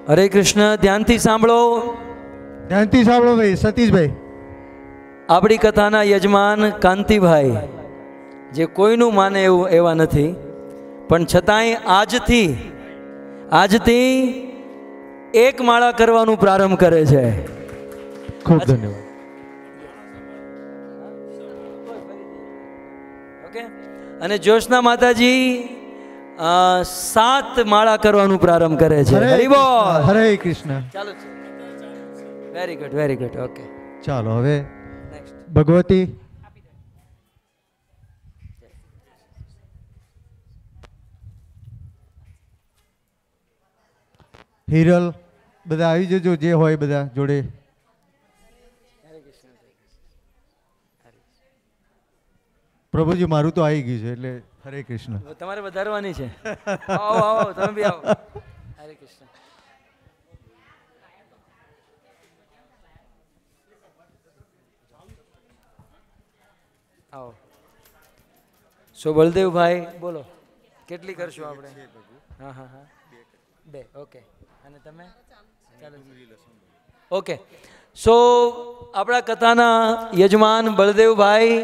હરે કૃષ્ણ. ધ્યાનથી સાંભળો, ધ્યાનથી સાંભળો ભાઈ. સતીશભાઈ, આપણી કથાના યજમાન કાંતિભાઈ, જે કોઈનું માને એવું એવા નથી, પણ છતાંય આજથી એક માળા કરવાનું પ્રારંભ કરે છે. ખૂબ ધન્યવાદ. ઓકે. અને જોશના માતાજી 7 માળા કરવાનું પ્રારંભ કરે છે. હરિ બોલ. હરે કૃષ્ણ. ચાલો, very good, very good. Okay, ચાલો હવે ભગવતી. હિરલ, બધા આવી જજો જે હોય બધા જોડે. પ્રભુજી મારું તો આવી ગયું છે એટલે હરે કૃષ્ણ. તમારે વધારવાની છે. આવો આવો, તમે બી આવો. હરે કૃષ્ણ. આવો. સો બલદેવભાઈ બોલો, કેટલી કરશું આપણે? હા હા હા, 2. ઓકે. અને તમે? ઓકે. સો આપણા કથાના યજમાન બળદેવભાઈ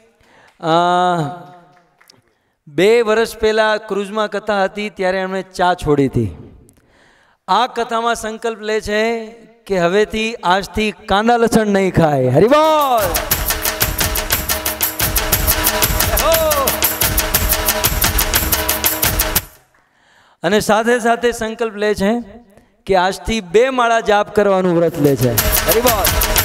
2 વર્ષ પહેલા ક્રુઝમાં કથા હતી ત્યારે એમણે ચા છોડી હતી. આ કથામાં સંકલ્પ લે છે કે હવેથી આજથી કાંદા લસણ નહીં ખાય. હરિબોલ. અને સાથે સાથે સંકલ્પ લે છે કે આજથી 2 માળા જાપ કરવાનું વ્રત લે છે. હરિબોલ.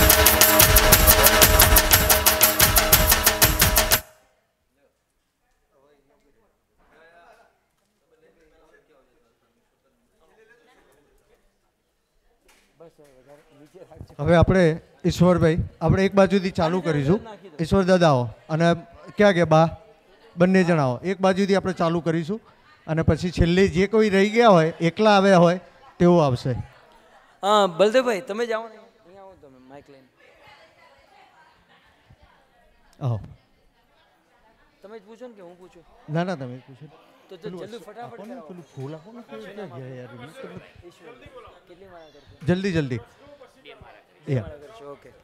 હવે આપણે ઈશ્વરભાઈ, આપણે એક બાજુથી ચાલુ કરીશું. ઈશ્વર દાદા આવો અને ક્યાં કે બા બંને જણ આવો. એક બાજુથી આપણે ચાલુ કરીશું અને પછી છેલ્લે જે કોઈ રહી ગયા હોય, એકલા આવ્યા હોય તેવું આવશે. હા બલદેવભાઈ તમે જાઓ ને, અહીંયા આવો તમે માઇક લઈને. આવો. તમે જ પૂછો ને કે હું પૂછું? ના ના તમે પૂછો. તો જલ્દી ફટાફટ કરો. પેલું ફૂલ આપો ને. કેટલી માળા કરશો? જલ્દી જલ્દી. ઓકે.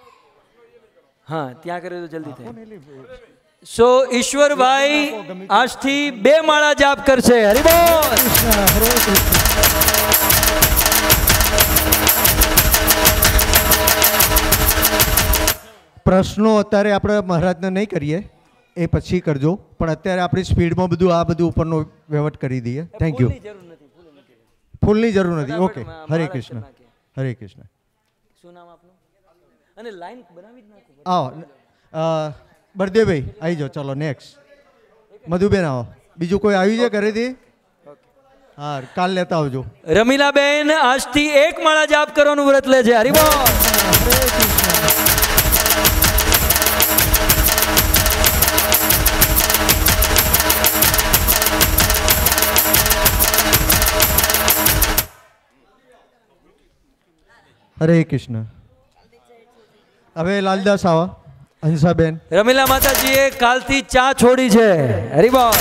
હા ત્યાં કર્યું તો જલ્દી થાય. સો ઈશ્વરભાઈ આજથી 2 માળા જાપ કરશે. હરિબોલ. પ્રશ્નો અત્યારે આપણે મહારાજને નહીં કરીએ, એ પછી કરજો, પણ અત્યારે આપણી સ્પીડમાં બધું આ બધું ઉપરનો વહીવટ કરી દઈએ. Thank you. ફૂલની જરૂર નથી. ઓકે. હરે કૃષ્ણ. હરે કૃષ્ણ. શું નામ આપનું? અને લાઈન બનાવી જ નાખો. આવો બળદેવભાઈ આવી જાઓ. ચલો નેક્સ્ટ. મધુબેન આવો. બીજું કોઈ આવ્યું છે ઘરેથી? હા કાલ લેતા આવજો. રમીલાબેન આજથી 1 માળા જાપ કરવાનું વ્રત લે છે. હરિબોલ. હરે કૃષ્ણ. હવે લાલદાસ આવો. હંસાબેન. રમીલા માતાજીએ કાલથી ચા છોડી છે. હરિબોલ.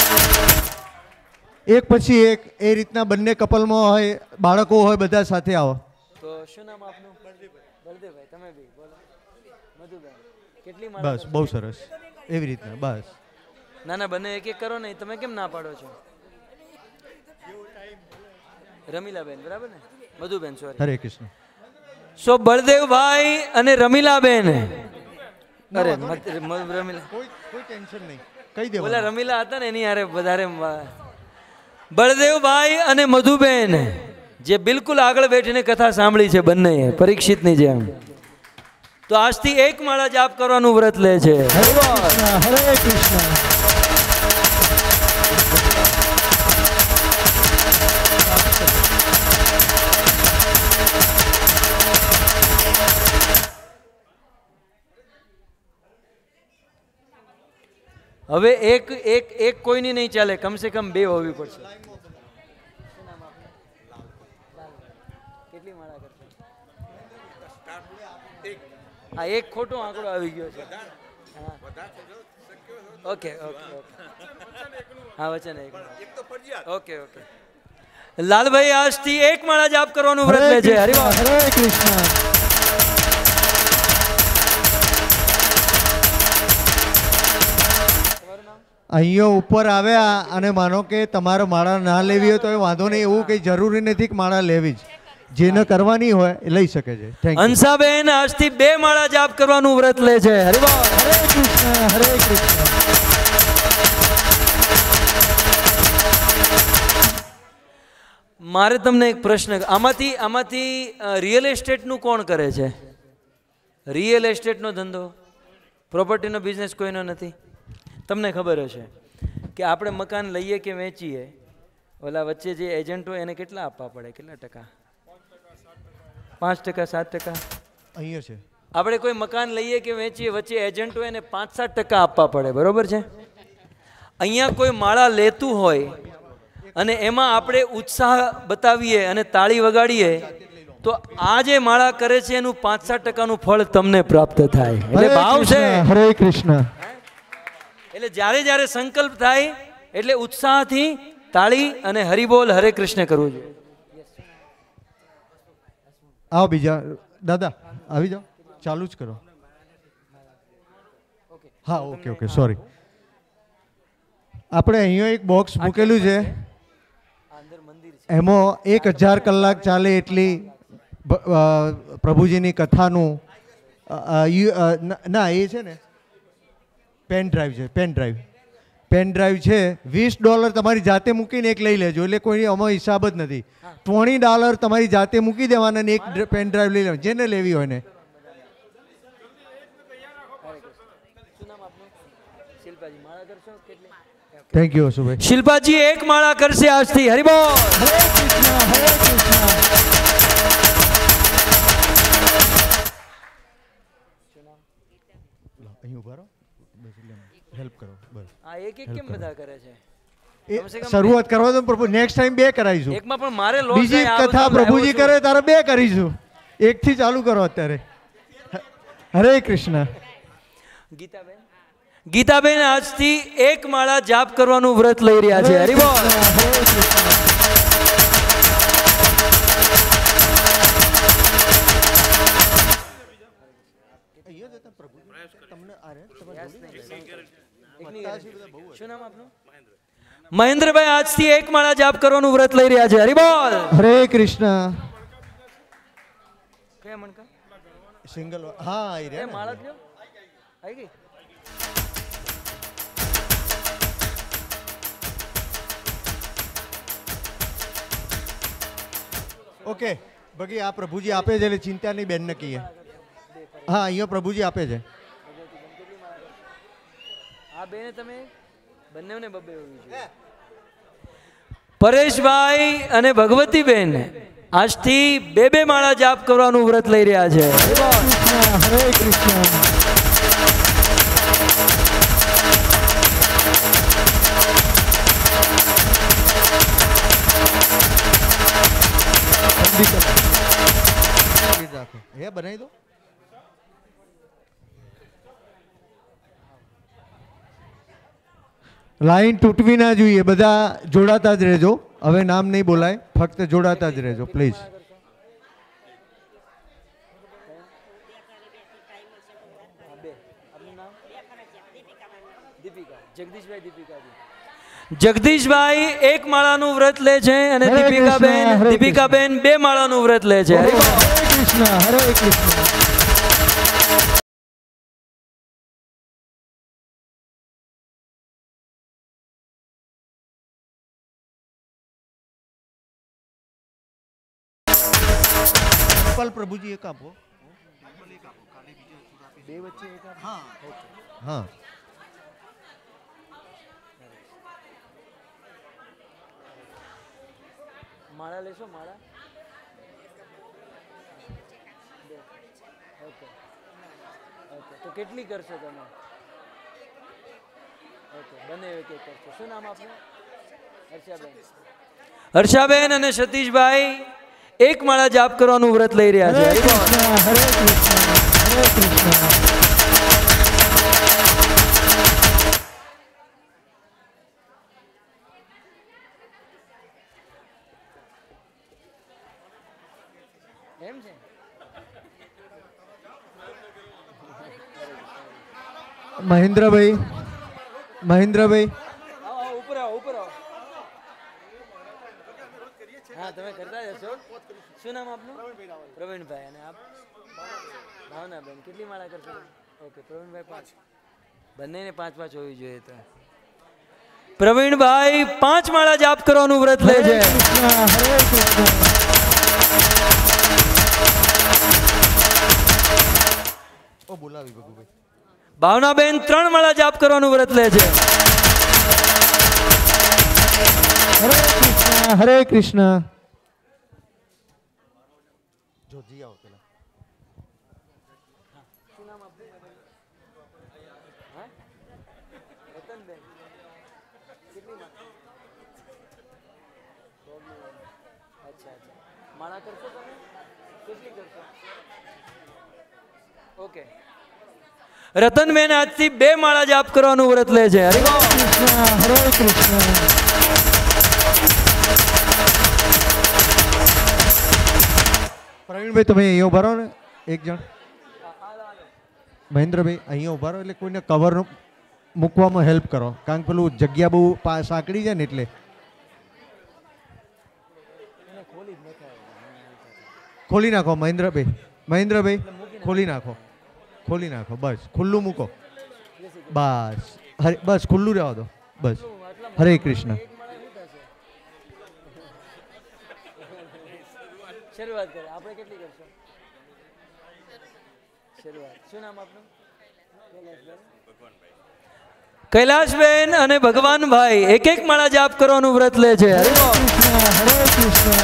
એક પછી એક એ રીતના બંને કપલમાં હોય, બાળકો હોય, બધા સાથે આવો. તો શું નામ આપનું? બલદેવભાઈ. તમે બી બોલો. મધુબેન કેટલી માળા? બસ બહુ સરસ. એવી રીતના બસ. ના ના બંને એક એક કરો ને. તમે કેમ ના પાડો છો? રમીલાબેન બરાબર ને? મધુબેન સોરી. હરે કૃષ્ણ. સો બળદેવભાઈ અને રમીલાબેન. અરે રમીલા કોઈ ટેન્શન નહીં. કહી દે. ઓલા રમીલા હતા ને એની હારે વધારે. બળદેવભાઈ અને મધુબેન જે બિલકુલ આગળ બેઠીને કથા સાંભળી છે બંને પરીક્ષિતની જેમ, તો આજથી 1 માળા જાપ કરવાનું વ્રત લે છે. હરે કૃષ્ણ. હવે એક કોઈની નહીં ચાલે, કમસે કમ 2 હોવી પડશે. કેટલી માળા કરશે? હા એક ખોટો આંકડો આવી ગયો છે. Okay okay okay. હા વચન એક. Okay okay. લાલભાઈ આજથી 1 માળા જાપ કરવાનું વ્રત લે છે. હરિવાલ. હરે કૃષ્ણ. અહીંયા ઉપર આવ્યા અને માનો કે તમારે માળા ના લેવી હોય તો એ વાંધો નહીં, એવું કંઈ જરૂરી નથી કે માળા લેવી જ, જેને કરવાની હોય એ લઈ શકે છે. Thank you. હંસાબેન આજથી 2 માળા જાપ કરવાનું વ્રત લે છે. હરિવાલ. હરે કૃષ્ણ. હરે કૃષ્ણ. મારે તમને એક પ્રશ્ન, આમાંથી રિયલ એસ્ટેટનું કોણ કરે છે? રિયલ એસ્ટેટનો ધંધો, પ્રોપર્ટીનો બિઝનેસ કોઈનો નથી? તમને ખબર હશે કે આપણે મકાન લઈએ કે વેચીએ, ઓલા વચ્ચે જે એજન્ટ હોય એને કેટલા આપવા પડે? કેટલા ટકા? 5%, 7%? અહીંયા છે. આપણે કોઈ મકાન લઈએ કે વેચીએ, વચ્ચે એજન્ટ હોય એને 5-7% આપવા પડે, બરોબર છે? અહીંયા કોઈ માળા લેતું હોય અને એમાં આપણે ઉત્સાહ બતાવીએ અને તાળી વગાડીએ તો આ જે માળા કરે છે એનું 5-7%નું ફળ તમને પ્રાપ્ત થાય. એટલે ભાવ છે. હરે કૃષ્ણ. એટલે જ્યારે જ્યારે સંકલ્પ થાય એટલે ઉત્સાહથી તાળી અને હરિબોલ હરે કૃષ્ણ કરવું જોઈએ. આવો બીજા દાદા, આવી જાઓ, ચાલુ જ કરો. હા, ઓકે ઓકે, સોરી. આપણે અહીંયા એક બોક્સ મૂકેલું છે, એમાં 1000 કલાક ચાલે એટલી પ્રભુજીની કથાનું ના એ છે ને પેન ડ્રાઈવ છે. પેન ડ્રાઈવ છે. $20 તમારી જાતે મૂકીને એક લઈ લેજો, એટલે કોઈ આમાં હિસાબ જ નથી. $20 તમારી જાતે મૂકી દેવાના અને એક પેન ડ્રાઈવ લઈ લેવા, જેને લેવી હોય ને. Thank you Ashubhai. શિલ્પાજી 1 માળા કરશે આજથી. હરિબોલ. હરે કૃષ્ણ. હરે કૃષ્ણ. અહીં ઉભા રહો, હેલ્પ કરો. બસ આ એક કેમ બધા કરે છે? શરૂઆત કરવા દો પ્રભુ, નેક્સ્ટ ટાઈમ 2 કરાવીશું. એકમાં પણ મારે લોસ બીજી કથા પ્રભુજી કરે તારે 2 કરીશું. 1 થી ચાલુ કરો અત્યારે. હરે કૃષ્ણ. ગીતાબેન આજથી 1 માળા જાપ કરવાનું વ્રત લઈ રહ્યા છે. હરિબોલ. મહેન્દ્રભાઈ આજથી 1 માળા જાપ કરવાનું વ્રત લઈ રહ્યા છે. હરિબોલ. હરે કૃષ્ણ. કયા મણકા? સિંગલ. હા, આવી રહ્યા માળા થયો. આવી ગઈ. ઓકે બાકી આ પ્રભુજી આપે છે એટલે ચિંતા નહીં બેન ને કહીએ. હા, અહીંયા પ્રભુજી આપે છે. આ બેને તમે બંનેને બબ્બે હોવી જોઈએ. પરેશભાઈ અને ભગવતીબેન આજથી 2 માળા જાપ કરવાનું વ્રત લઈ રહ્યા છે. હરે કૃષ્ણ. હે બનાવી દો. લાઈન તૂટવી ના જોઈએ, બધા જોડાતા જ રહેજો. હવે નામ નહીં બોલાય, ફક્ત જોડાતા જ રહેજો પ્લીઝ. જગદીશભાઈ 1 માળાનું વ્રત લે છે અને દીપિકાબેન 2 માળાનું વ્રત લે છે. હરે કૃષ્ણ. હરે કૃષ્ણ. પ્રભુજી એક આપો. 2 વચ્ચે એક આપો. હા. માળા લેશો? માળા ઓકે. તો કેટલી કરશો તમે? ઓકે, બંને એક એક કરશો. શું નામ આપનું? હર્ષાબેન અને સતીશભાઈ 1 માળા જાપ કરવાનું વ્રત લઈ રહ્યા છે. હરે કૃષ્ણ. હરે કૃષ્ણ. હરે કૃષ્ણ. એમ છે. મહેન્દ્રભાઈ, મહેન્દ્રભાઈ, ઉપર આવો, ઉપર આવો. હા, તમે કરતા જશો. શું નામ આપનું? પ્રવીણભાઈ. અને આપ? ભાવનાબેન. કેટલી માળા કરશો? ઓકે, પ્રવીણભાઈ 5. બંનેને 5-5 હોવી જોઈએ. તો પ્રવીણભાઈ 5 માળા જાપ કરવાનું વ્રત લે છે. હરે કૃષ્ણ. ઓ બોલાવી ભગુભાઈ. ભાવનાબેન 3 માળા જાપ કરવાનું વ્રત લે છે. હરે કૃષ્ણ, હરે કૃષ્ણ. જોજી આવો પેલા. શું નામ આપનું? હા, રતનબેન. કેટલી માળા? અચ્છા. માળા કરશો તમે? કેટલી કરશો? ઓકે. રતનબેન આજથી 2 માળા જાપ કરવાનું વ્રત લે છે. હરે કૃષ્ણ, હરે કૃષ્ણ. પ્રવીણભાઈ તમે અહીંયા ઉભા રહો ને એક જણ. મહેન્દ્રભાઈ અહીંયા ઉભા રહો, એટલે કોઈને કવર મૂકવામાં હેલ્પ કરો, કારણ કે પેલું જગ્યા બહુ સાંકડી જાય ને એટલે. ખોલી નાખો મહેન્દ્રભાઈ, મહેન્દ્રભાઈ ખોલી નાખો, ખોલી નાખો. બસ ખુલ્લું મૂકો. બસ હરે, બસ ખુલ્લું રહેવા દો. બસ. હરે કૃષ્ણ. શરૂઆત કરે. આપણે કેટલી કરશો? શરૂઆત. શું નામ આપનું? કૈલાશબેન અને ભગવાનભાઈ 1-1 માળા જાપ કરવાનું વ્રત લે છે. હરે કૃષ્ણ, હરે કૃષ્ણ.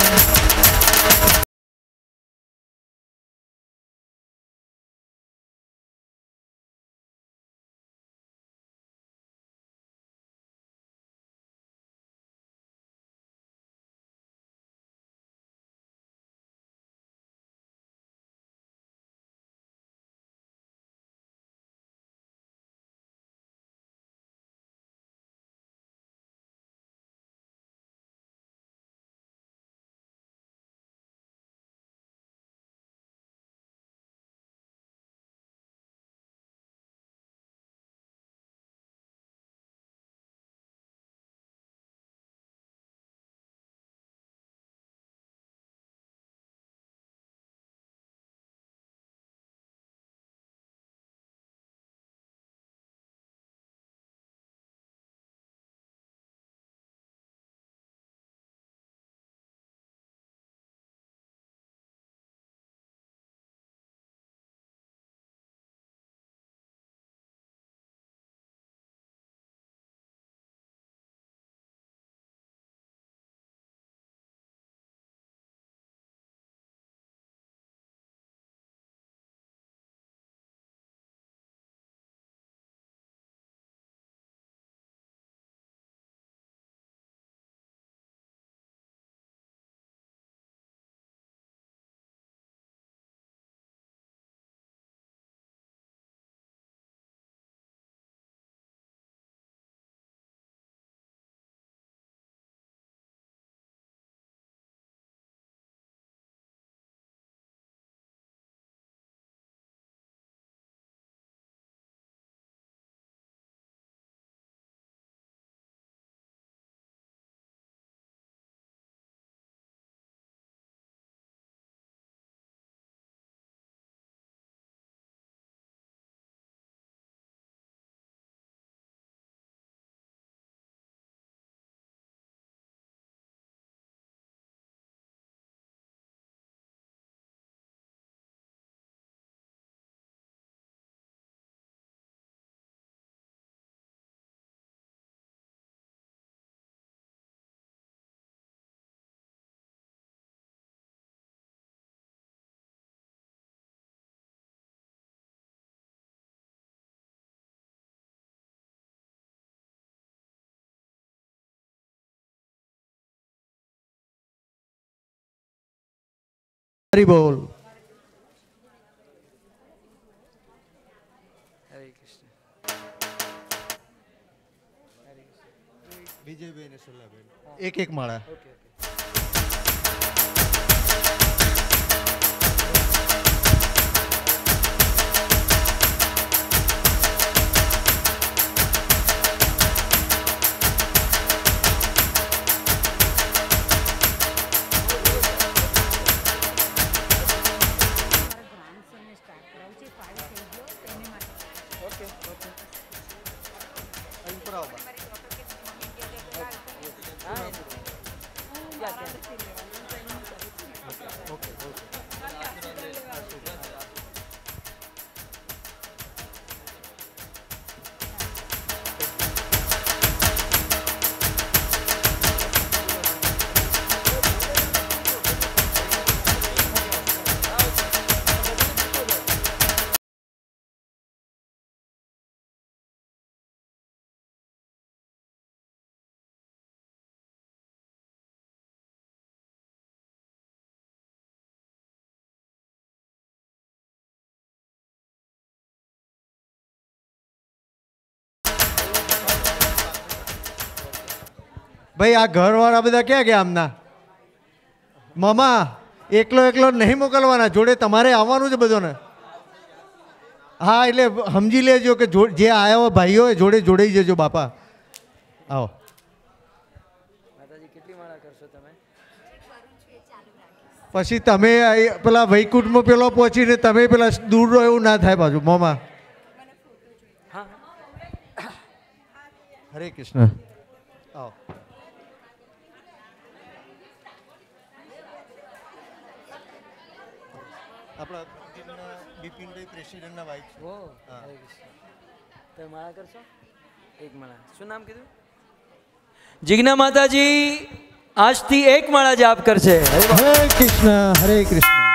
હરી બોલ. હરે કૃષ્ણ. વિજયભાઈ ને સલાહભાઈ 1-1 માળા. ઓકે. ભાઈ આ ઘરવાળા બધા ક્યાં ગયા આમના? મામા એકલો એકલો નહીં મોકલવાના, જોડે તમારે આવવાનું છે બધાને. હા એટલે સમજી લેજો કે જે આવ્યા હોય ભાઈઓ જોડે જોડાઈ જજો બાપા. આવો. પછી તમે પેલા વૈકુંઠમાં પેલો પહોંચીને તમે પેલા દૂર રહો એવું ના થાય પાછું. મામા હરે કૃષ્ણ. આવો. આપણા બિપિનભાઈ પ્રેસિડેન્ટના વાઇફ. ઓ હરે કૃષ્ણ. તમે માળા કરશો? એક માળા. શું નામ કીધું? જિજ્ઞા માતાજી આજથી એક માળા જાપ કરશે. હરે કૃષ્ણ હરે કૃષ્ણ.